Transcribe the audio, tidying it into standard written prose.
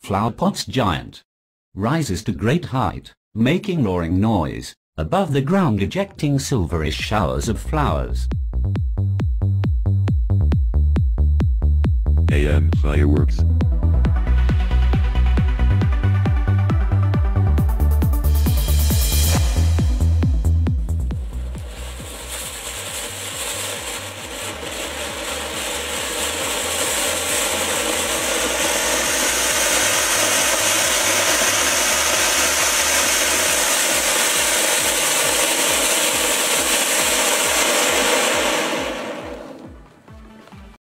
Flowerpots Giant rises to great height, making roaring noise, above the ground ejecting silverish showers of flowers. Ayyan Fireworks.